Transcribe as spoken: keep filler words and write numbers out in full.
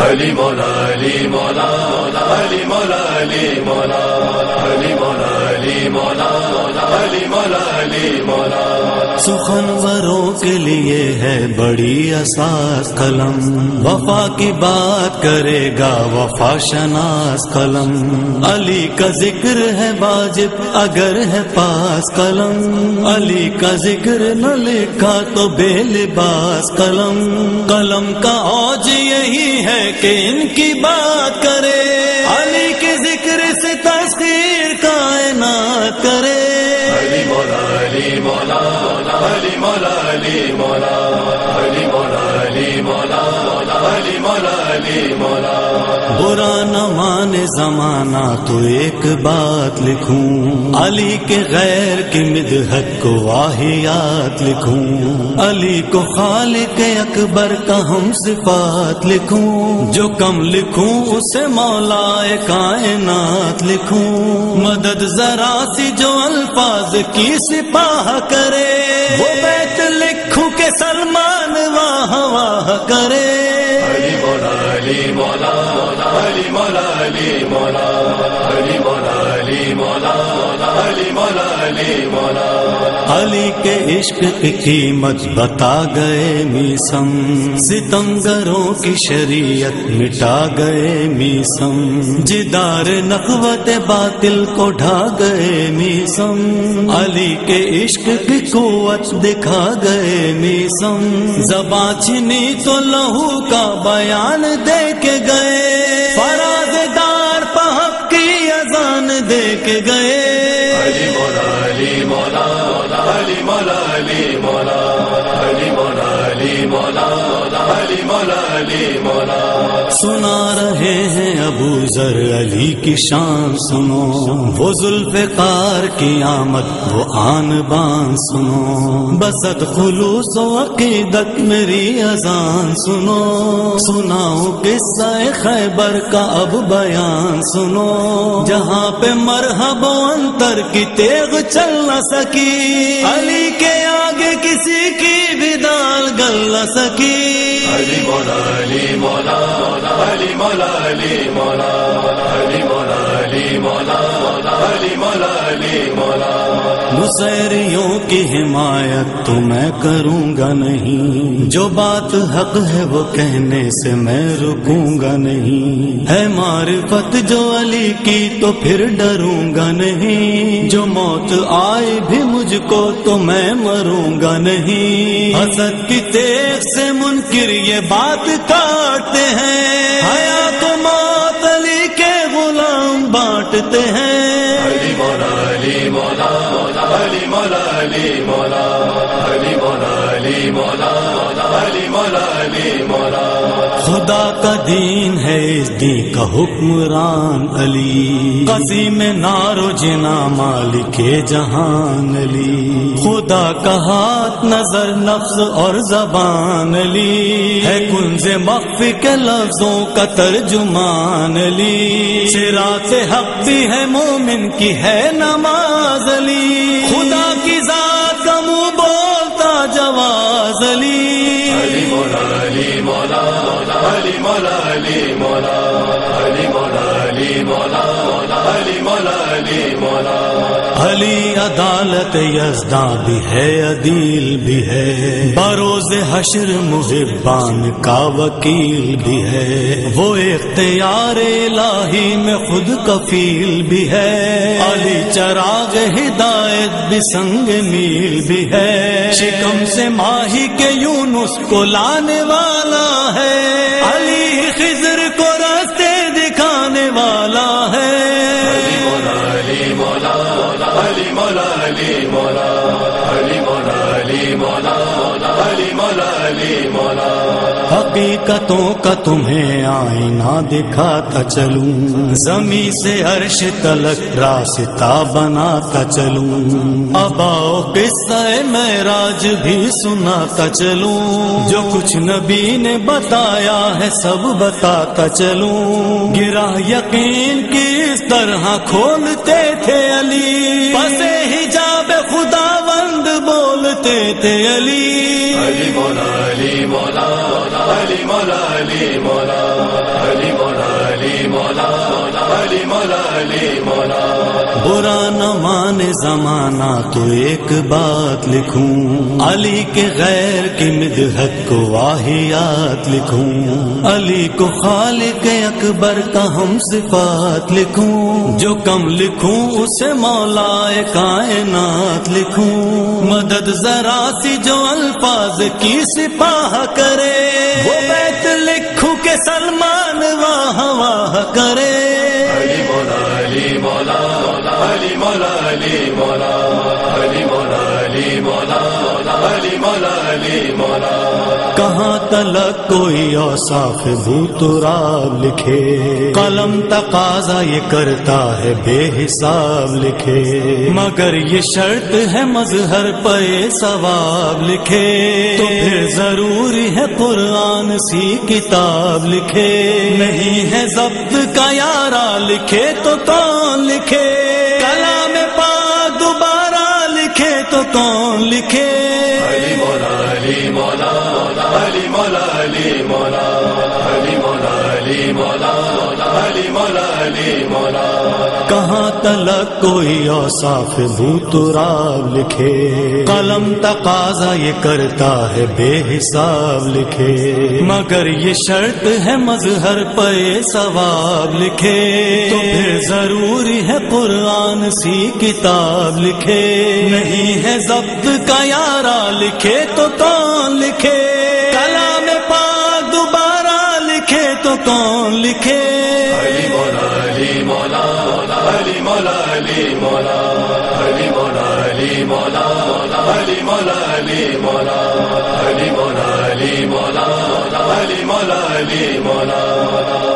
علی مولا علی مولا علی مولا علی مولا علی مولا علی مولا علی مولا علی مولا سخنوروں کے لیے ہے بڑی اساس قلم، وفا کی بات کرے گا وفا شناس قلم، علی کا ذکر ہے واجب اگر ہے پاس قلم، علی کا ذکر نہ لکھا تو بے لباس قلم، قلم کا اوج یہی ہے کہ ان کی بات کرے، علی کے ذکر سے تسخیر کائنات کرے، علی مولا علی مولا علی مولا علی مولا علی مولا علی مولا علی مولا علی مولا برا نہ مانے زمانہ تو ایک بات لکھوں، علی کے غیر کی مدحت کو واہیات لکھوں، علی کو خالق اکبر کا ہم صفات لکھوں، جو کم لکھوں اسے مولا کائنات لکھوں، مدد ذرا سی جو الفاظ کی سپاہ کرے، وہ بیت لکھوں کہ سلمان واہ واہ کرے، علی مولا علی مولا علی مولا علی مولا علی مولا علی مولا علی مولا علی مولا علی کے عشق کی قیمت بتا گئے میسم، ستمگروں کی شریعت مٹا گئے میسم، جدار نخوت باطل کو ڈھا گئے میسم، علی کے عشق کی قوت دکھا گئے میسم، زبان چھنی تو لہو کا بیان دے کے گئے، فراز دار پہپ کی اذان دے کے گئے، علی مولا علی مولا علی مولا علی مولا علی مولا علی مولا علی مولا علی مولا سنا رہے ہیں ابو ذر علی کی شان سنو، وہ ذوالفقار کی آمد وہ آن بان سنو، بسط خلوص و عقیدت میری اذان سنو، سناؤ قصہ خیبر کا اب بیان سنو، جہاں پہ مرحب و انتر کی تیغ چل نہ سکی، علی کے آگے کسی کی بھی دال گل نہ سکی، علی مولا علی مولا علی مولا علی مولا علی مولا علی مولا علی مولا علی مولا نصیریوں کی حمایت تو میں کروں گا نہیں، جو بات حق ہے وہ کہنے سے میں رکوں گا نہیں، ہے معرفت جو علی کی تو پھر ڈروں گا نہیں، جو موت آئے بھی مجھ کو تو میں مروں گا نہیں، حسد کی تیغ سے منکر یہ بات کاٹتے ہیں، حیات و موت علی کے غلام بانٹتے ہیں، علی مولا علی مولا علی مولا علی مولا علی مولا علی مولا علی مولا علی مولا خدا کا دین ہے اس دین کا حکمران علی، قسیم نار و جنا مالک جہان علی، خدا کا ہاتھ نظر نفس اور زبان علی، ہے کنز مخفی کے لفظوں کا ترجمان علی، صراط حق بھی ہے مومن کی ہے نماز علی، خدا کی ذات کا منہ بولتا جواز علی، علی مولا علی مولا علی مولا علی مولا علی مولا علی مولا علی مولا علی مولا علی عدالت یزداں بھی ہے عدیل بھی ہے، بروز حشر محبان کا وکیل بھی ہے، وہ اختیار الہی میں خود کفیل بھی ہے، علی چراغ ہدایت بھی سنگ میل بھی ہے، شکم سے ماہی کے یونس کو لانے والا ہے، علی خضر کو راستے دکھانے والا ہے، علی مولا علی مولا علی مولا علی مولا علی مولا علی مولا علی مولا علی مولا حقیقتوں کا تمہیں آئینہ دکھاتا چلوں، زمین سے عرش تلک راستہ بناتا چلوں، اب آؤ قصہ معراج بھی سناتا چلوں، جو کچھ نبی نے بتایا ہے سب بتاتا چلوں، گرا یقین کی اس طرح کھولتے تھے علی، پس حجاب خداوند بولتے ہوتے تھے علی علی مولا علی مولا علی مولا علی مولا علی مولا علی مولا علی مولا علی مولا برا نہ مانے زمانہ تو ایک بات لکھوں علی کے غیر کی مدحت کو واہیات لکھوں علی کو خالق اکبر کا ہم صفات لکھوں جو کم لکھوں اسے مولا کائنات لکھوں مدد ذرا سی جو الفاظ کی سپاہ کرے وہ بیت لکھوں کہ سلمان واہ واہ کرے علی مولا علی مولا علی مولا علی مولا علی مولا علی مولا علی مولا علی مولا کہاں تلک کوئی اوصاف بھوتراب لکھے قلم تقاضا یہ کرتا ہے بے حساب لکھے مگر یہ شرط ہے مظہر پہ ثواب لکھے تو پھر ضروری ہے قرآن سی کتاب لکھے نہیں ہے ضبط کا یارا لکھے تو کون لکھے کلام پاک دوبارہ لکھے تو کون لکھے علی مولا علی مولا علی مولا علی مولا علی مولا علی مولا علی مولا علی مولا کہاں تلک کوئی اوصاف بھوتراب لکھے قلم تقاضا یہ کرتا ہے بے حساب لکھے مگر یہ شرط ہے مظہر پہ ثواب لکھے تو پھر ضروری ہے قرآن سی کتاب لکھے نہیں ہے ضبط کا یارا لکھے تو کون لکھے کلام پاک دوبارہ لکھے تو کون لکھے علی مولا علی مولا علی مولا علی مولا علی مولا علی مولا علی مولا علی مولا علی مولا علی مولا علی مولا علی مولا